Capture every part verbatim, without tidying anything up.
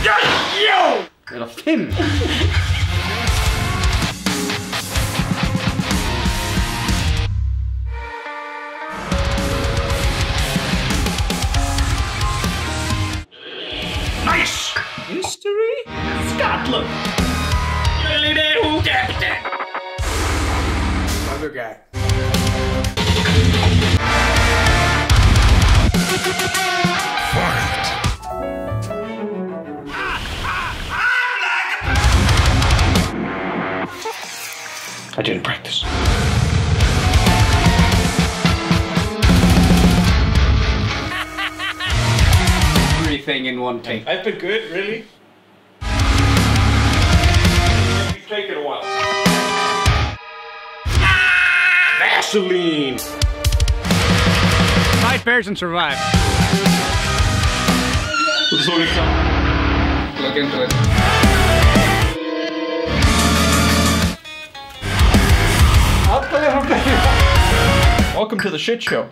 Yo! Jävla film! Nice! History? Scotland! Really there, who captain? Other guy. Fight! I didn't practice. Everything in one take. I've been good, really? It's taken a while. Vaseline! Fight bears and survive. Look into it. Welcome to the shit show.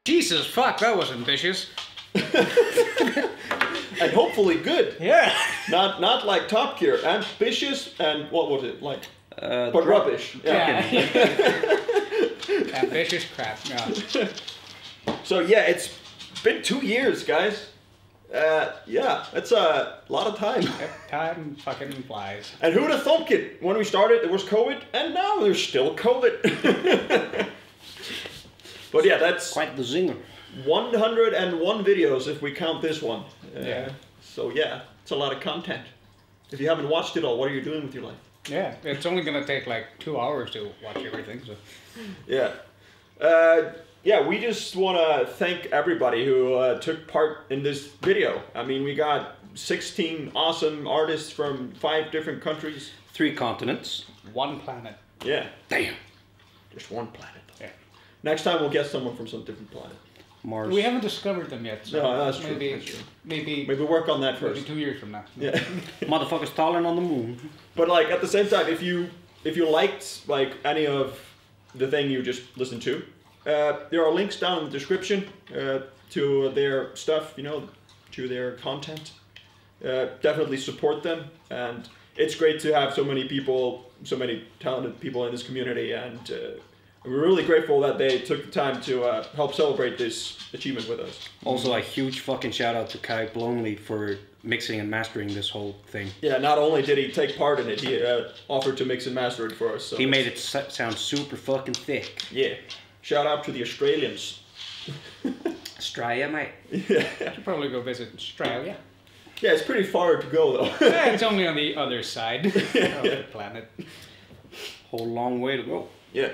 Jesus, fuck, that was ambitious. And hopefully good. Yeah. Not not like Top Gear. Ambitious and what was it like? Uh, but rubbish. Yeah. Ambitious crap. Yeah. So yeah, it's been two years, guys. Uh, yeah, that's a lot of time. Time fucking flies. And who'd have thunk it? When we started, there was COVID, and now there's still COVID. But yeah, that's quite the zinger. one hundred and one videos if we count this one. Uh, Yeah. So yeah, it's a lot of content. If you haven't watched it all, what are you doing with your life? Yeah, it's only gonna take like two hours to watch everything. So. Yeah. Uh, yeah, we just want to thank everybody who uh, took part in this video. I mean, we got sixteen awesome artists from five different countries. Three continents. One planet. Yeah. Damn. Just one planet. Yeah. Next time we'll get someone from some different planet. Mars. We haven't discovered them yet. So No, that's true, maybe, that's true. maybe, Maybe work on that maybe first. two years from now. Yeah. Motherfuckers taller on the moon. But like at the same time, if you if you liked like any of the thing you just listened to, uh, there are links down in the description uh, to their stuff, you know, to their content. Uh, definitely support them, and it's great to have so many people, so many talented people in this community, and uh, we're really grateful that they took the time to uh, help celebrate this achievement with us. Also, a huge fucking shout out to Kai Blomley for mixing and mastering this whole thing. Yeah, not only did he take part in it, he uh, offered to mix and master it for us. So he made it sound super fucking thick. Yeah. Shout out to the Australians. Australia, mate. Yeah. Should probably go visit Australia. Yeah, it's pretty far to go though. Yeah, it's only on the other side of the planet. Whole long way to go. Yeah.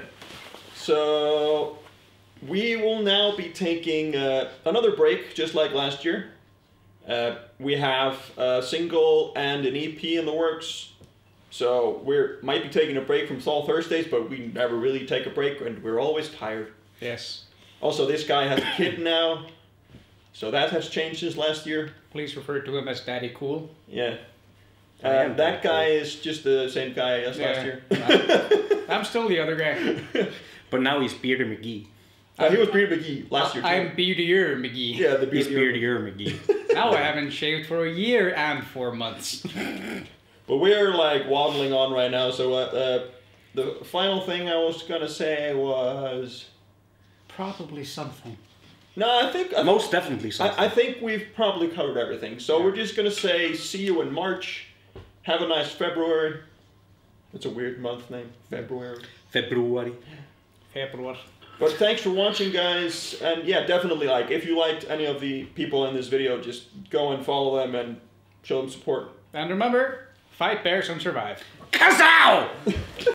So we will now be taking uh, another break, just like last year. Uh, we have a single and an E P in the works. So we might be taking a break from Soul Thursdays, but we never really take a break, and we're always tired. Yes. Also, this guy has a kid now, so that has changed since last year. Please refer to him as Daddy Cool. Yeah. I Uh, am that cool. guy is just the same guy as last Yeah. year. I'm still the other guy. But now he's Bearder McGee. Uh, he was Beard McGee last year too. I'm Beardier McGee. Yeah, the He's Beard. Beardier McGee. Now I haven't shaved for a year and four months. But we're like waddling on right now, so uh, uh, the final thing I was gonna say was... Probably something. No, I think... I, Most definitely something. I, I think we've probably covered everything. So Yeah. we're just gonna say see you in March. Have a nice February. That's a weird month name, February. February. February. But thanks for watching, guys. And yeah, definitely, like, if you liked any of the people in this video, just go and follow them and show them support. And remember, fight bears and survive. Kazow!